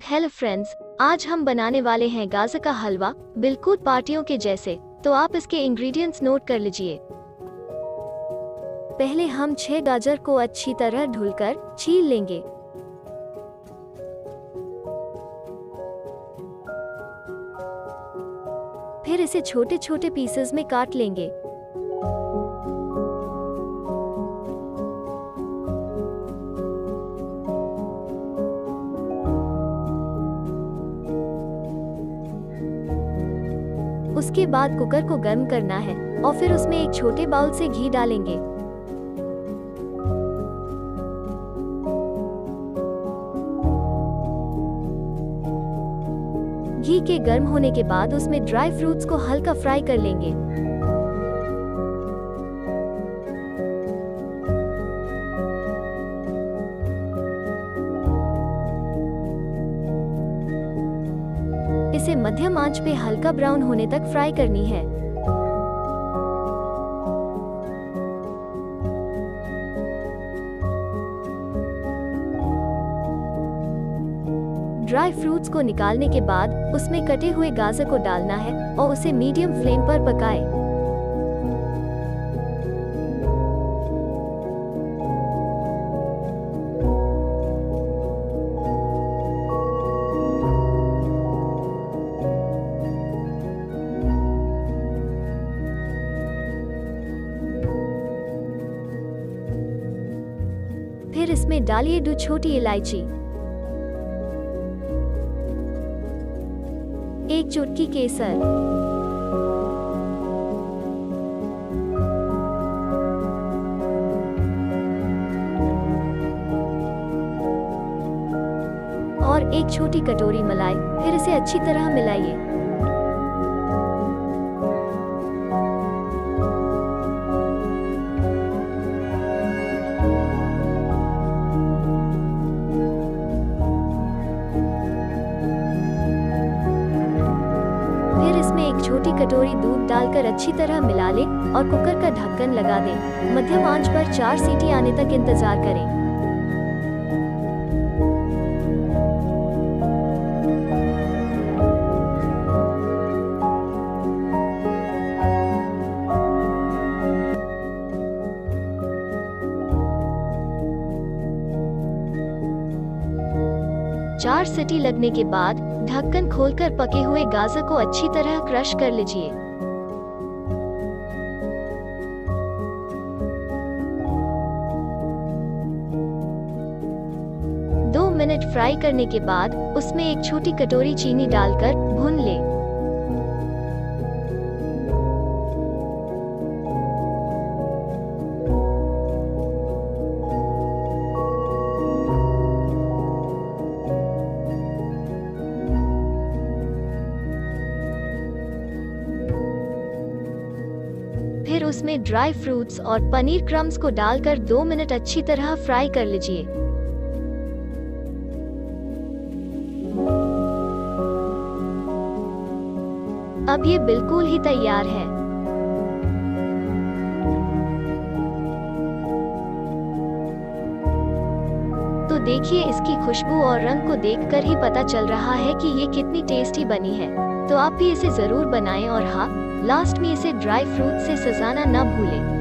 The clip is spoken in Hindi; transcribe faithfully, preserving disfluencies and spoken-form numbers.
हेलो फ्रेंड्स, आज हम बनाने वाले हैं गाजर का हलवा, बिल्कुल पार्टियों के जैसे। तो आप इसके इंग्रेडिएंट्स नोट कर लीजिए। पहले हम छह गाजर को अच्छी तरह धुलकर छील लेंगे। फिर इसे छोटे छोटे पीसेस में काट लेंगे। उसके बाद कुकर को गर्म करना है और फिर उसमें एक छोटे बाउल से घी डालेंगे। घी के गर्म होने के बाद उसमें ड्राई फ्रूट्स को हल्का फ्राई कर लेंगे। इसे मध्यम आंच पे हल्का ब्राउन होने तक फ्राई करनी है। ड्राई फ्रूट्स को निकालने के बाद उसमें कटे हुए गाजर को डालना है और उसे मीडियम फ्लेम पर पकाएं। फिर इसमें डालिए दो छोटी इलायची, एक चुटकी केसर, और एक छोटी कटोरी मलाई। फिर इसे अच्छी तरह मिलाइए। एक छोटी कटोरी दूध डालकर अच्छी तरह मिला लें और कुकर का ढक्कन लगा दें। मध्यम आंच पर चार सीटी आने तक इंतजार करें। चार सीटी लगने के बाद ढक्कन खोलकर पके हुए गाजर को अच्छी तरह क्रश कर लीजिए। दो मिनट फ्राई करने के बाद उसमें एक छोटी कटोरी चीनी डालकर भून लें। फिर उसमें ड्राई फ्रूट्स और पनीर क्रम्स को डालकर दो मिनट अच्छी तरह फ्राई कर लीजिए। अब ये बिल्कुल ही तैयार है। तो देखिए, इसकी खुशबू और रंग को देखकर ही पता चल रहा है कि ये कितनी टेस्टी बनी है। तो आप भी इसे जरूर बनाएं और हाँ, लास्ट में इसे ड्राई फ्रूट से सजाना न भूलें।